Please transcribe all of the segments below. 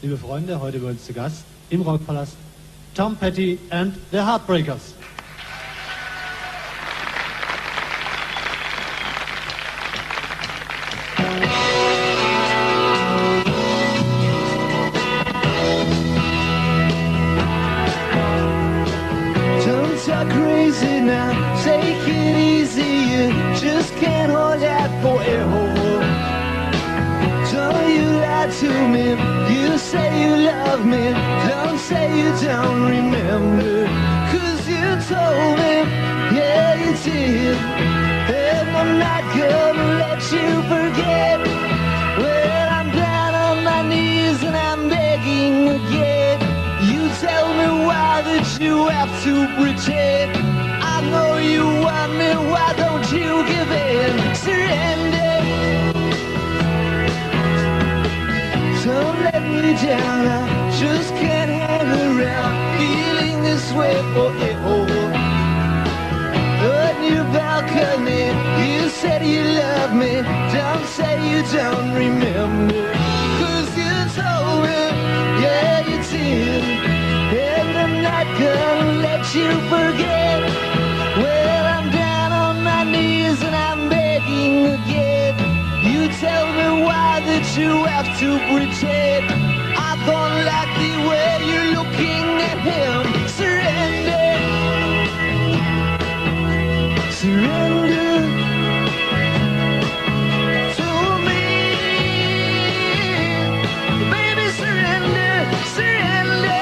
liebe Freunde, heute bei uns zu Gast im Rockpalast Tom Petty and the Heartbreakers. Don't talk crazy now, take it easy, you just can't hold out forever. Don't you lie to me, you say you love me, don't say you don't remember. Cause you told me, yeah you did, and I'm not gonna let you forget. Well, I'm down on my knees and I'm begging again. You tell me why that you have to pretend. I know you want me, why don't you give in? Surrender. Don't let me down, I just can't hang around feeling this way forever. On your balcony, you said you love me, don't say you don't remember. Cause you told me, yeah you did, and I'm not gonna let you forget. Well, I'm down on my knees and I'm begging again. You tell me why that you have to pretend. I don't like the way you're looking at him. Surrender. Surrender to me. Baby, surrender, surrender.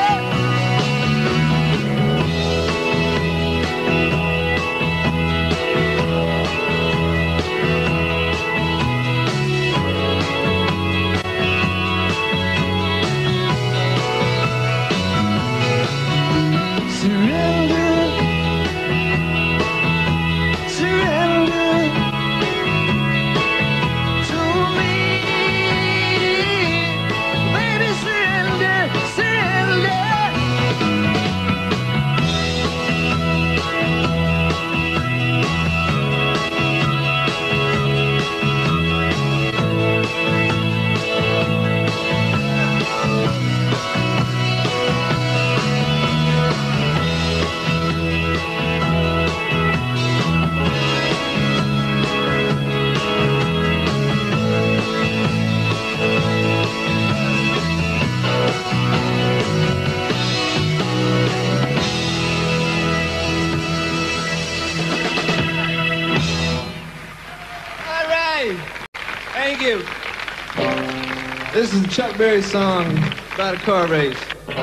Thank you. This is a Chuck Berry song about a car race. 1, 2,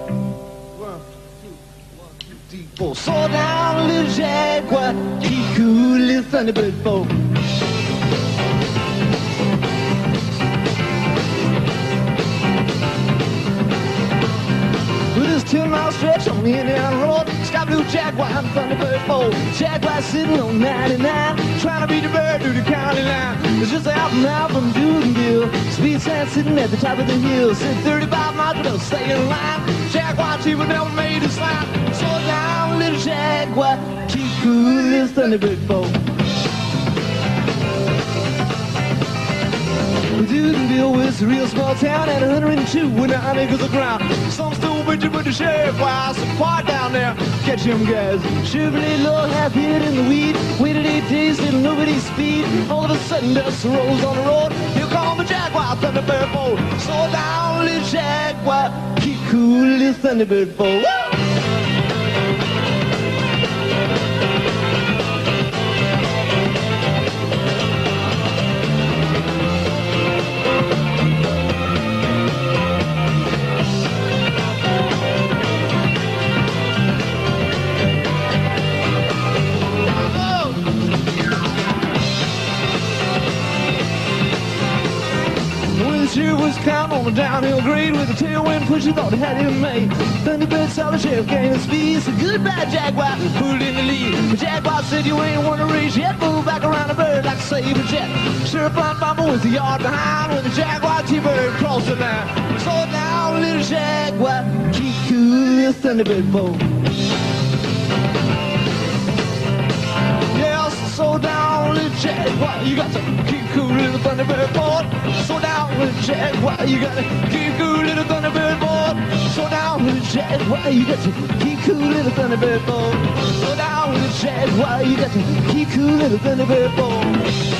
3, 4. Slow down, little Jaguar, keep cool, little Thunderbird 4. With this 10-mile stretch on the Indiana Road, stop little Jaguar and Thunderbird 4. Jaguar sitting on 99, trying to beat the bird through the county line. It's just out and out from Duganville. Speed sign sitting at the top of the hill. Said 35 miles, but don't stay in line. Jaguar Chief never made a slide. Slow down, little Jaguar, keep cool, little Thunderbird 4. Duganville was a real small town at 102 when the acres of ground. Some stole bitchin' with the sheriff while some quiet down there. Catch them guys. Chevrolet low half hid in the weed. Waited 8 days till nobody's speed. All of a sudden dust rolls on the road. Here come the Jaguar Thunderbird 4. Slow down, little Jaguar, keep cool, little Thunderbird 4. Woo! Sure was counting on the downhill grade with a tailwind push, he thought he had him made. Thunderbird saw the sheriff gain his speed, said goodbye Jaguar, pulled in the lead. But Jaguar said you ain't won a race yet, move back around the bird like a saber jet. Sheriff Blind Bomber was a yard behind when the Jaguar T-Bird crossed the line. Slow down, little Jaguar, keep cool, little Thunderbird 4. Yeah, slow down, little Jaguar, you got to keep cool little Thunderbird boy. So down with the jack, why you gotta keep cool little Thunderbird boy. So down with the jack, why you got to keep cool little Thunderbird boy. So down with the jack, why you got to keep cool little Thunderbird boy.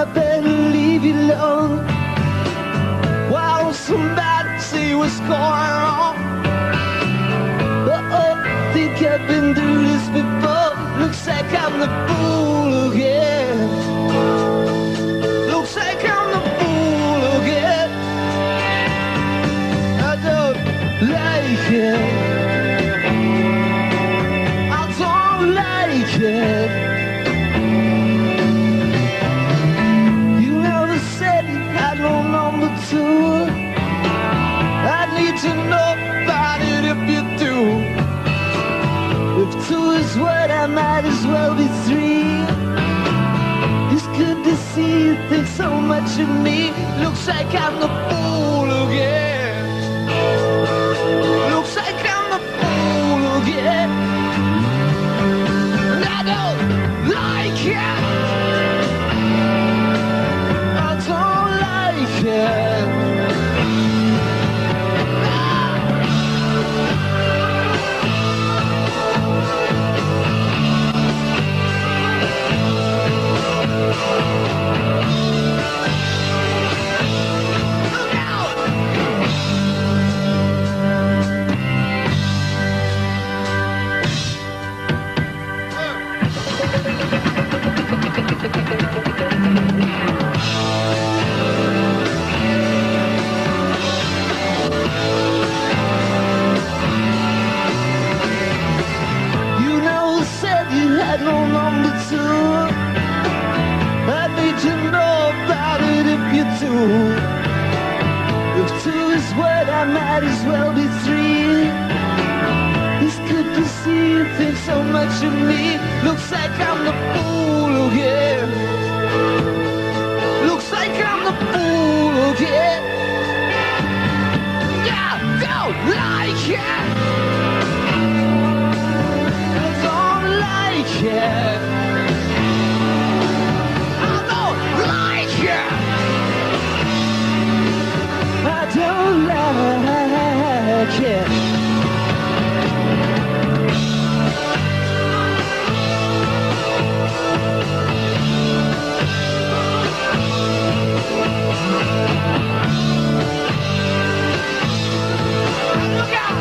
I better leave you alone. Why don't somebody see what's going on? Oh, think I've been through this before. Looks like I'm the fool again. Looks like I'm the fool again. I don't like it. I don't like it. You never said you had no number two. I need to know about it if you do. If two is what, I might as well be three. It's good to see you think so much of me. Looks like I'm the fool again. Looks like I'm the fool again. And I don't like it. I don't like it. No number two. I need to know about it if you do. If two is what, I might as well be three. It's good to see you think so much of me. Looks like I'm the fool again. Looks like I'm the fool again. I don't like it. Yeah. I don't like it. I don't like it. Look out!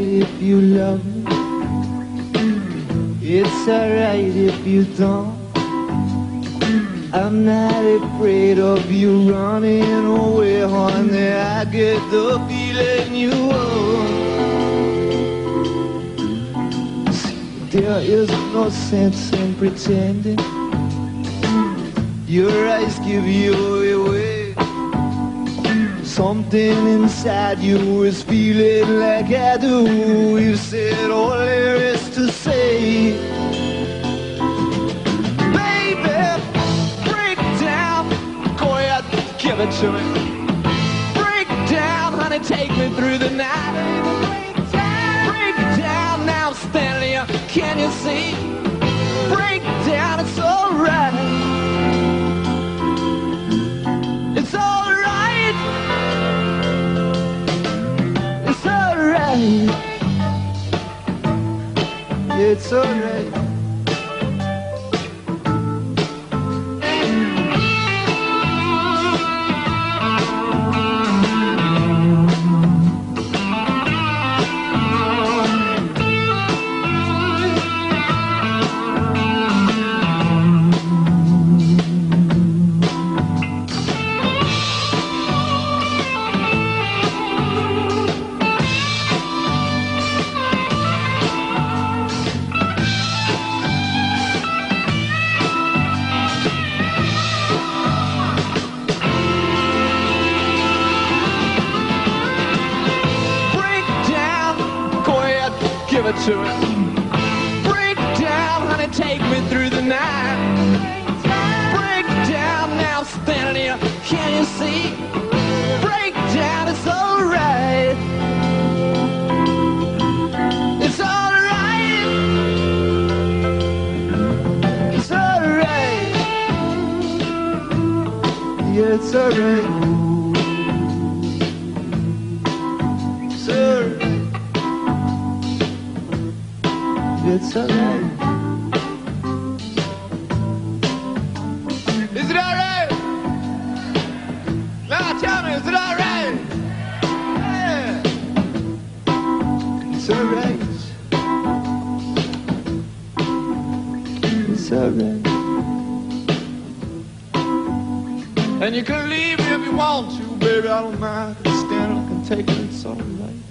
if you love me. It's alright if you don't. I'm not afraid of you running away, honey. I get the feeling you won't. There is no sense in pretending. Your eyes give you away. Something inside you is feeling like I do. You said all there is to say. Baby, break down. Go ahead, give it to me. Break down, honey, take me through the night. Break down, now I'm standing here, can you see? Break down, it's alright. It's alright. It's alright. It's alright. Give it to it. Break down, honey, take me through the night. Break down, now standing here, can you see? Break down, it's alright. It's alright. It's alright. Yeah, it's alright. It's alright. It's alright. Is it alright? Now tell me, is it alright? Yeah. It's alright. It's alright. And you can leave me if you want to, baby, I don't mind. I can stand it, I can take it, it's alright.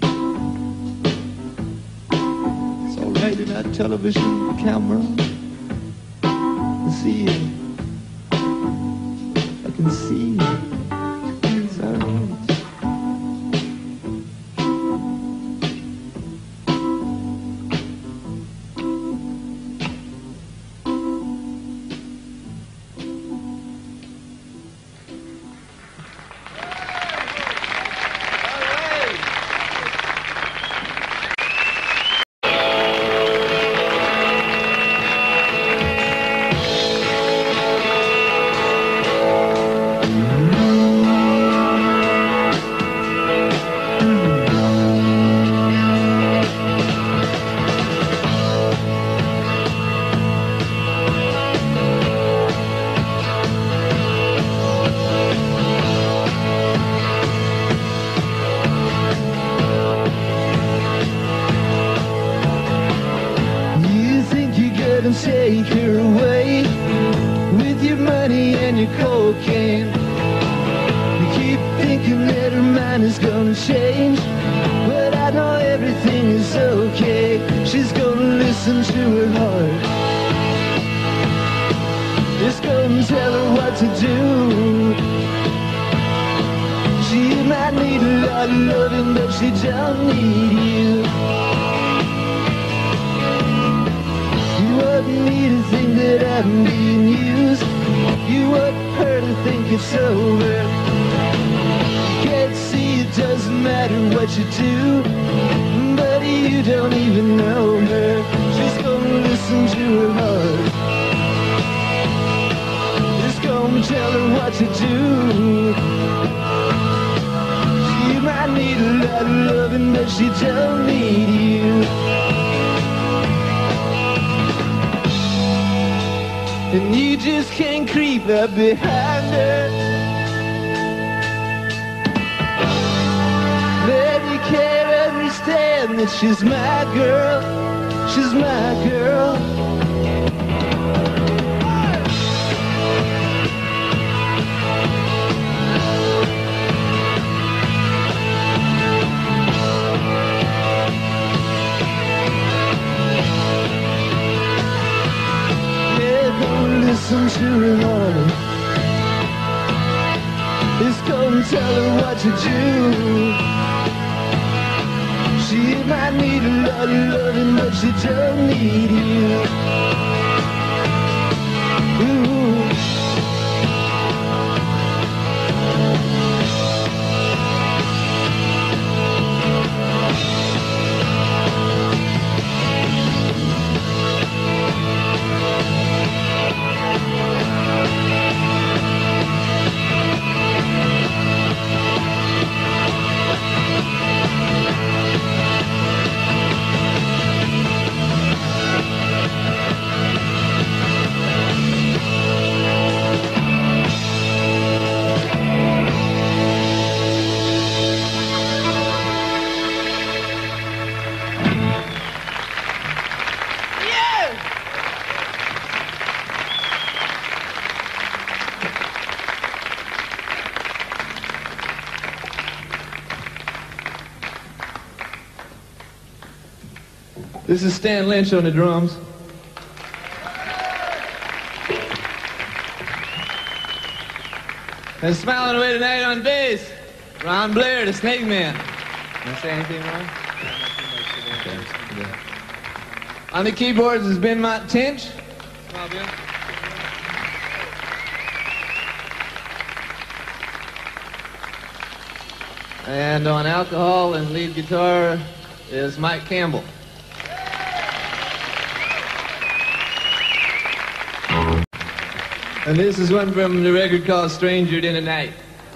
Right in that television camera, I see you. I can see you. It's alright. Take her away with your money and your cocaine. You keep thinking that her mind is gonna change, but I know everything is okay. She's gonna listen to her heart. Just gonna tell her what to do. She might need a lot of loving, but she don't need you. You wouldn't need to think that I'm being used. You wouldn't hurt to think it's over. You can't see it doesn't matter what you do, but you don't even know her. She's gonna listen to her heart. Just gonna tell her what to do. She might need a lot of loving, but she don't need you. And you just can't creep up behind her. Then you can't understand saying that she's my girl, she's my girl. Listen to her morning. It's cold and tell her what to do. She might need a lot of loving, but she don't need you. Ooh. This is Stan Lynch on the drums. And smiling away tonight on bass, Ron Blair, the Snake Man. Did I say anything wrong? Okay. On the keyboards is Ben Mott Tinch. Smile, Ben. And on alcohol and lead guitar is Mike Campbell. And this is one from the record called Stranger in the Night.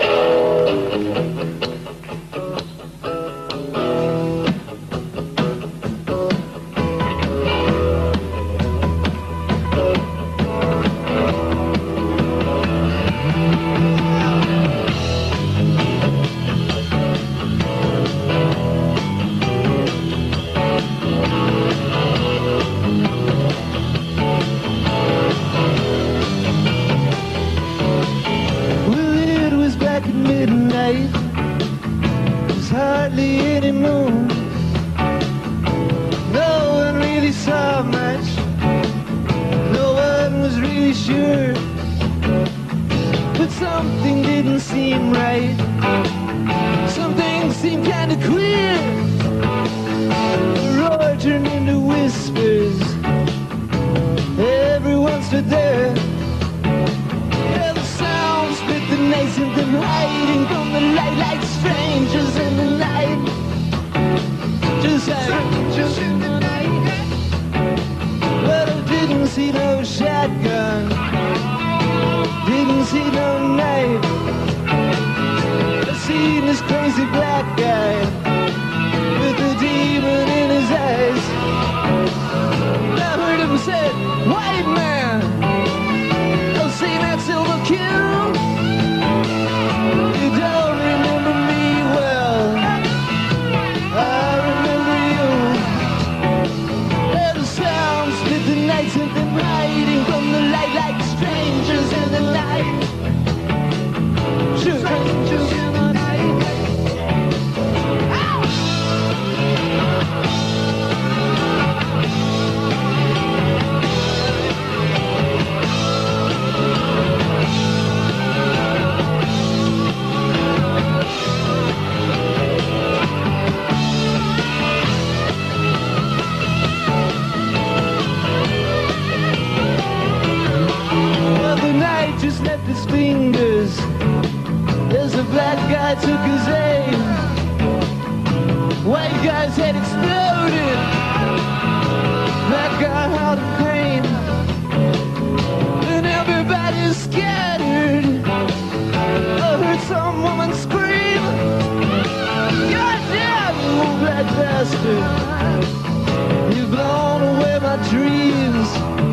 You've blown away my dreams.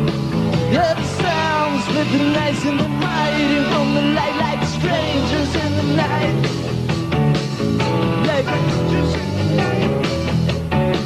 Yeah, the sounds with the nice and the mighty from the light like strangers in the night. Like strangers in the night.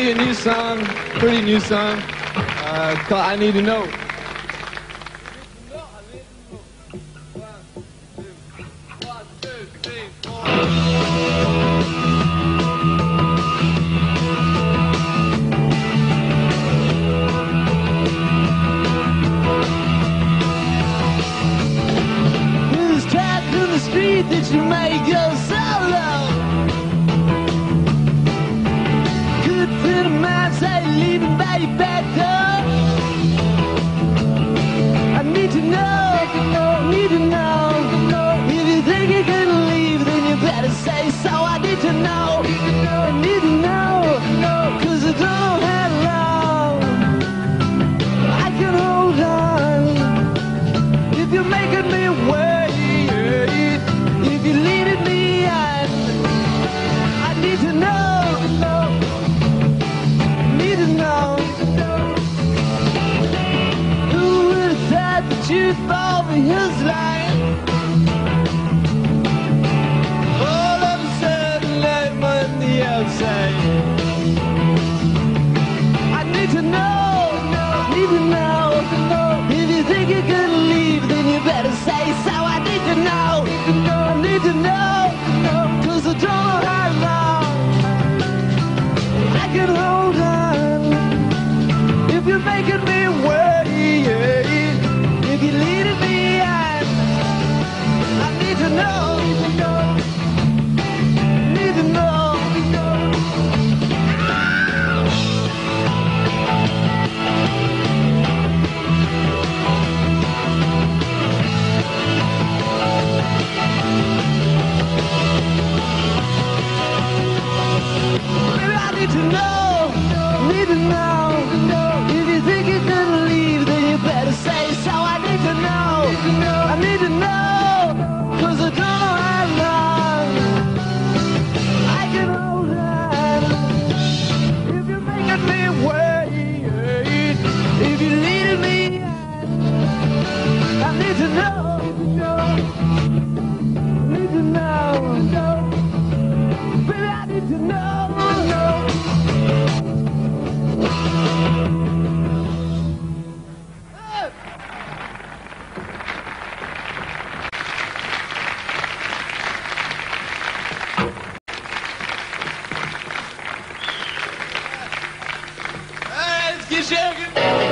you a new song, pretty new song, called I Need to Know. That you may go solo. Good friend of mine say leaving by your back door. I need to know, need to know. If you think you're gonna leave, then you better say so. I need to know, I need to know, 'cause I don't know how long I can hold on. If you're making me wait, if you're leading me on, I need to know, need to know. Who would have thought that you'd fall for his line? All of a sudden, I'm on the outside. I need to know, need to know. If you think you're gonna leave, then you better say so. I need to know. I need to know, 'cause I don't know how long I can hold on. If you're making me wait, if you're leading me on, I need to know, need to know. Maybe I need to know, need to know. If you think you're gonna leave, then you better say so. I need to know, I need to know, 'cause I don't know how long I can hold on. If you're making me wait, if you're leading me on, I need to know, need to know. Baby, I need to know. Let's get shaking.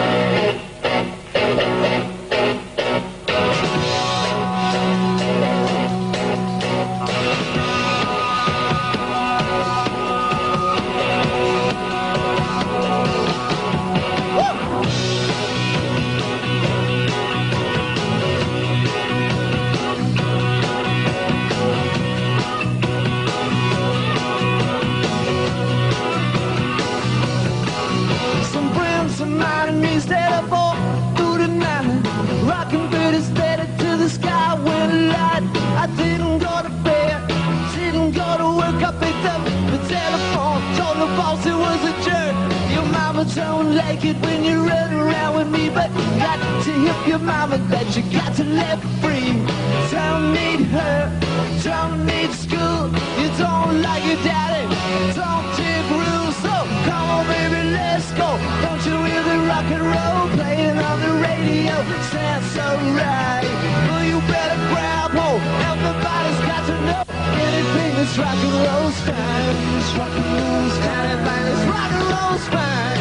I didn't go to bed, didn't go to work. I picked up the telephone, told the boss it was a jerk. Your mama don't like it when you run around with me, but got to hip your mama that you got to let free. Don't need her, don't need school. You don't like your daddy, don't take rules. So come on baby, let's go. Don't you hear the rock and roll playing on the radio? Sounds so right. Well, you better grab hold. Everybody's got to know anything that's rock and roll's fine. It's rock and roll's fine. Anything that's rock and roll's fine.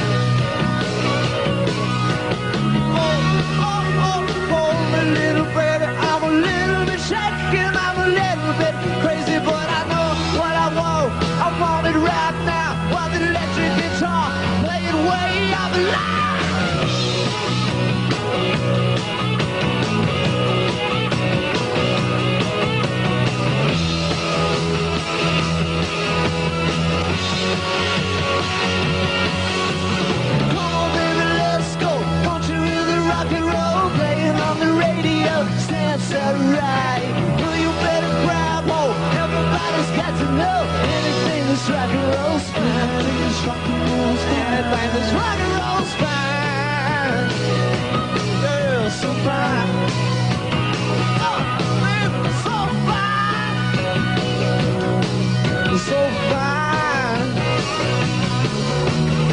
Oh, a little baby, I'm a little bit shaken, I'm a little bit crazy, but I know what I want. I want it right now. While the electric guitar playing way out the line. That's alright. Well, you better grab hold. Everybody's got to know anything that's rock and roll's fine. Anything that's rock and roll's fine. Anything that's rock and roll's fine. Girl, so fine. Oh, baby, so fine. So fine.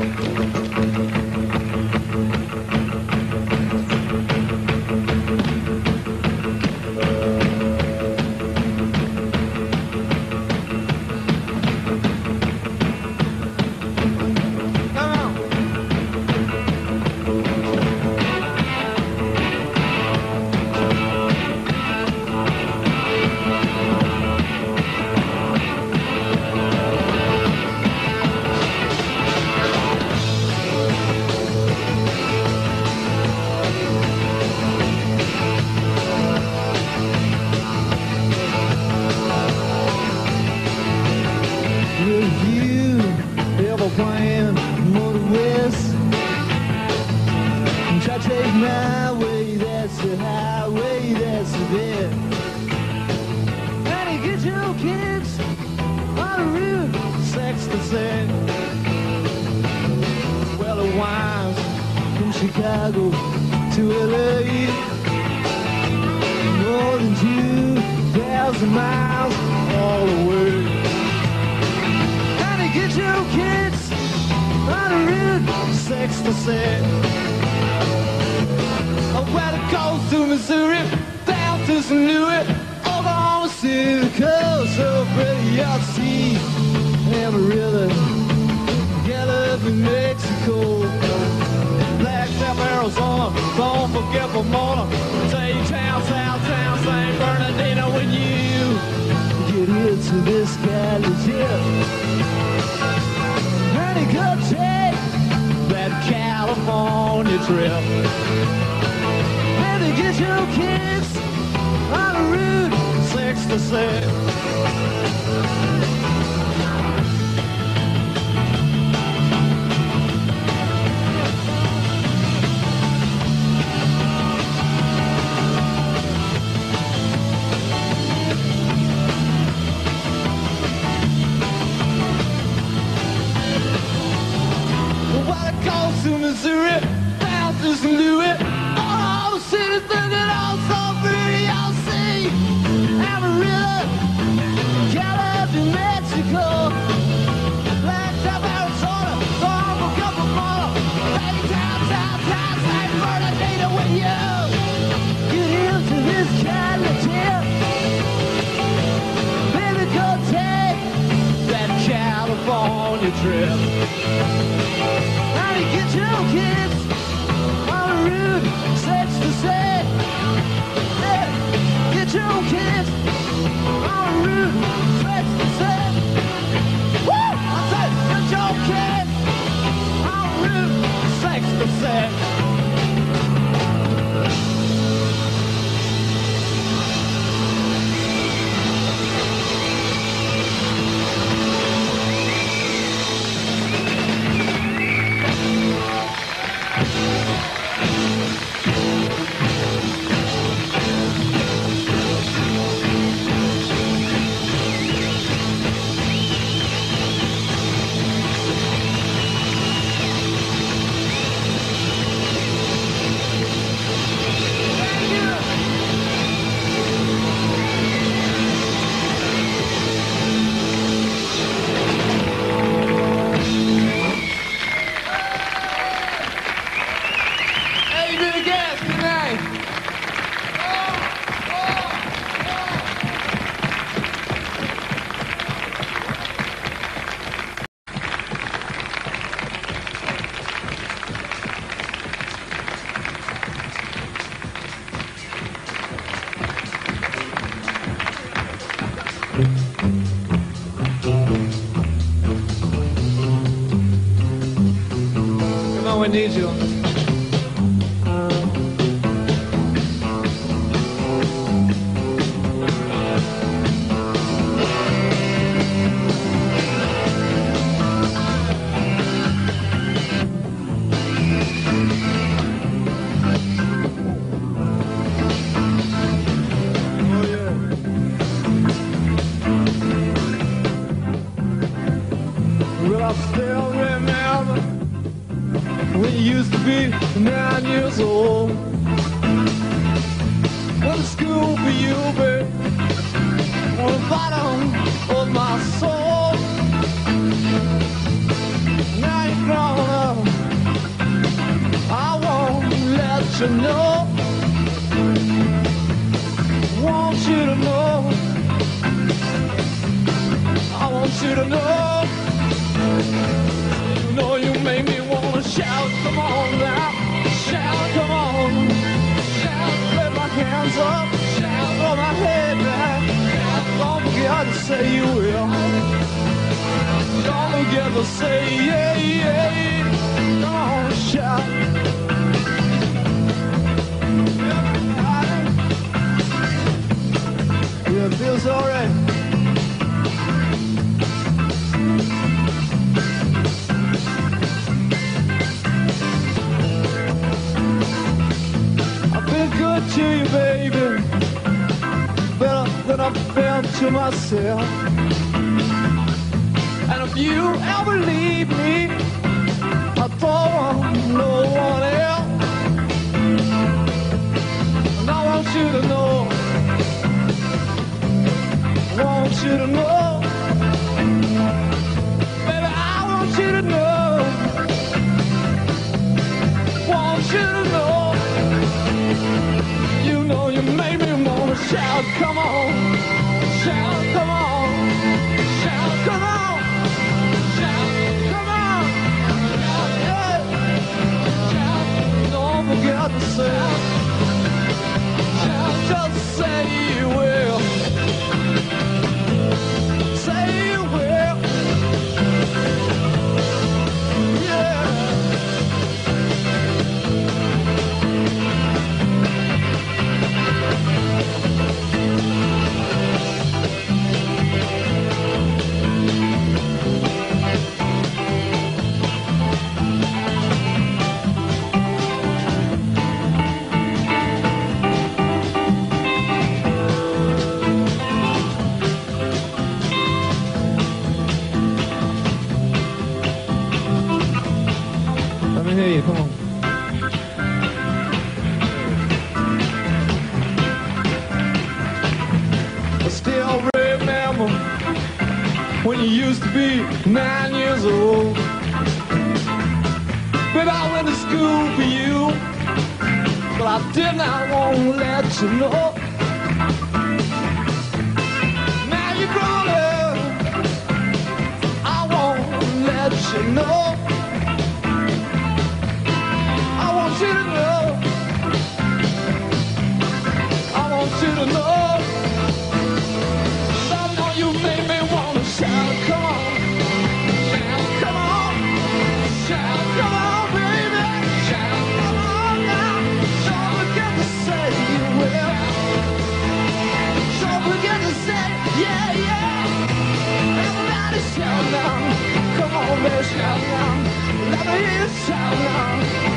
Chicago to LA, more than 2,000 miles all the way. Honey, get your kids on a Route 67. Oh, well, it goes to Missouri, down to St. Louis, Oklahoma City, the coast of Pretty Sea, Amarillo, Gallup, New Mexico. Flagstaff, Arizona, don't forget Pomona, T-Town, Southtown, St. Bernardino. When you get here to this college, honey, go take that California trip. Maybe get your kids on a Route 66. To Missouri, down to St. Louis, all the cities thinking also pretty, I'll see Amarillo, Gallup, New Mexico, Flagstaff, Arizona, Palm, Pomona, Baytown, Southtown, St. Bernardino. When you get into this college here, baby, go take that California trip. Get your kids on a Route 66. Yeah, get your kids on a Route 66. Woo! I said, get your kids on a Route 66. We need you. Well, I still remember when you used to be 9 years old. Went to school for you, babe, on the bottom of my soul. Now you're grown up. you know, want you to know, I want you to know, you know you make me wanna shout, come on now, shout, come on, shout, let my hands up, shout, throw my head back, shout, don't forget to say you will, don't forget to say yeah, yeah, come on, shout. Yeah, it feels alright. I've been good to you, baby, better than I've been to myself. And if you ever leave me, I don't want no one else. And I want you to know, I want you to know, baby, I want you to know, want you to know, you know you made me wanna shout, come on, shout, come on, shout, come on, shout, come on, shout, yeah, shout, don't forget to say, shout, just say you will. Say you will, yeah. Let me hear you, come on. I still remember when you used to be 9 years old. But I went to school for you, but I did not want to let you know. Now you're grown up, I won't let you know. I want you to know, I want you to know, I know you made me wanna shout, come on, shout, come on, shout, come on, baby, shout, come on now, don't forget to say you will, don't forget to say, yeah, yeah, everybody shout now, come on, baby, shout now, let me hear you shout now.